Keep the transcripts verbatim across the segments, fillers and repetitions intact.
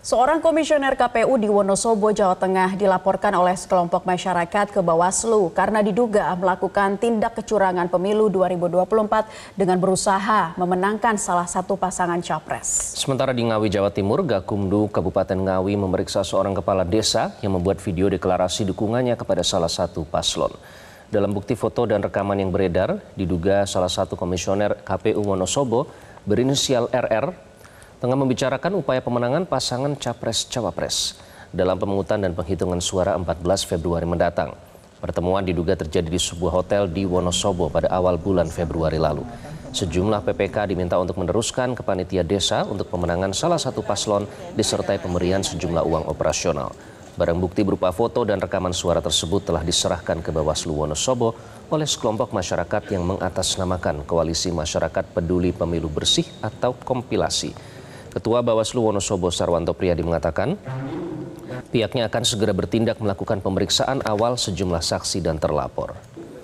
Seorang komisioner K P U di Wonosobo, Jawa Tengah dilaporkan oleh sekelompok masyarakat ke Bawaslu karena diduga melakukan tindak kecurangan pemilu dua ribu dua puluh empat dengan berusaha memenangkan salah satu pasangan capres. Sementara di Ngawi, Jawa Timur, Gakumdu Kabupaten Ngawi memeriksa seorang kepala desa yang membuat video deklarasi dukungannya kepada salah satu paslon. Dalam bukti foto dan rekaman yang beredar, diduga salah satu komisioner K P U Wonosobo berinisial R R tengah membicarakan upaya pemenangan pasangan Capres-Cawapres dalam pemungutan dan penghitungan suara empat belas Februari mendatang. Pertemuan diduga terjadi di sebuah hotel di Wonosobo pada awal bulan Februari lalu. Sejumlah P P K diminta untuk meneruskan ke panitia desa untuk pemenangan salah satu paslon disertai pemberian sejumlah uang operasional. Barang bukti berupa foto dan rekaman suara tersebut telah diserahkan ke Bawaslu Wonosobo oleh sekelompok masyarakat yang mengatasnamakan Koalisi Masyarakat Peduli Pemilu Bersih atau Kompilasi. Ketua Bawaslu Wonosobo Sarwanto Priyadi mengatakan pihaknya akan segera bertindak melakukan pemeriksaan awal sejumlah saksi dan terlapor.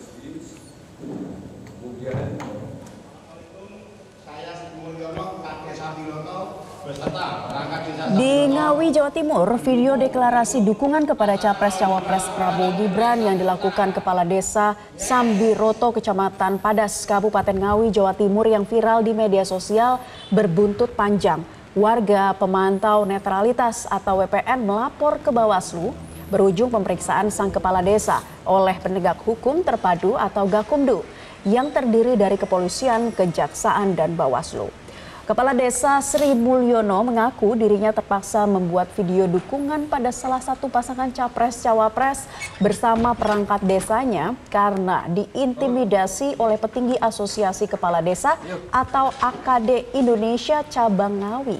Di Ngawi, Jawa Timur, video deklarasi dukungan kepada Capres-Cawapres Prabowo Gibran yang dilakukan Kepala Desa Sambiroto, Kecamatan Padas, Kabupaten Ngawi, Jawa Timur yang viral di media sosial berbuntut panjang. Warga pemantau netralitas atau W P N melapor ke Bawaslu berujung pemeriksaan sang kepala desa oleh penegak hukum terpadu atau Gakumdu yang terdiri dari kepolisian, kejaksaan, dan Bawaslu. Kepala Desa Sri Mulyono mengaku dirinya terpaksa membuat video dukungan pada salah satu pasangan Capres-Cawapres bersama perangkat desanya karena diintimidasi oleh petinggi Asosiasi Kepala Desa atau A K D Indonesia Cabang Ngawi.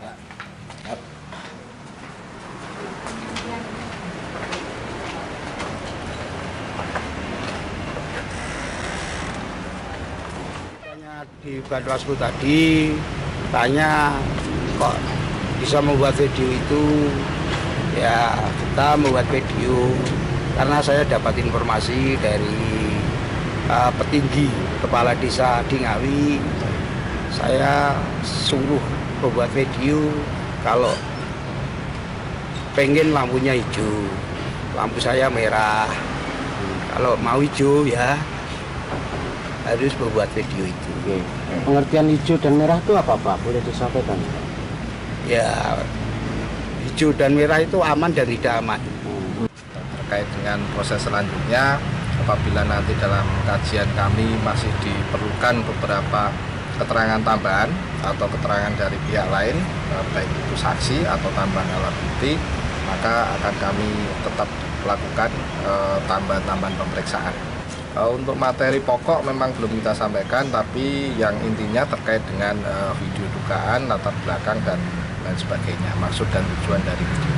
Di Bawaslu tadi tanya kok bisa membuat video itu, ya kita membuat video karena saya dapat informasi dari uh, petinggi kepala desa di Ngawi. Saya suruh membuat video kalau pengen lampunya hijau, lampu saya merah, kalau mau hijau ya harus membuat video itu. Oke. Pengertian hijau dan merah itu apa Pak? Boleh disampaikan? Ya, hijau dan merah itu aman dan tidak aman. Terkait dengan proses selanjutnya, apabila nanti dalam kajian kami masih diperlukan beberapa keterangan tambahan atau keterangan dari pihak lain, baik itu saksi atau tambahan alat bukti, maka akan kami tetap lakukan eh, tambahan-tambahan pemeriksaan. Untuk materi pokok memang belum kita sampaikan, tapi yang intinya terkait dengan uh, video dugaan, latar belakang, dan lain sebagainya, maksud dan tujuan dari video.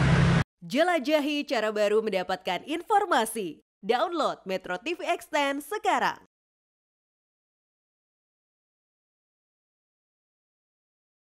Jelajahi cara baru mendapatkan informasi. Download Metro T V Extend sekarang.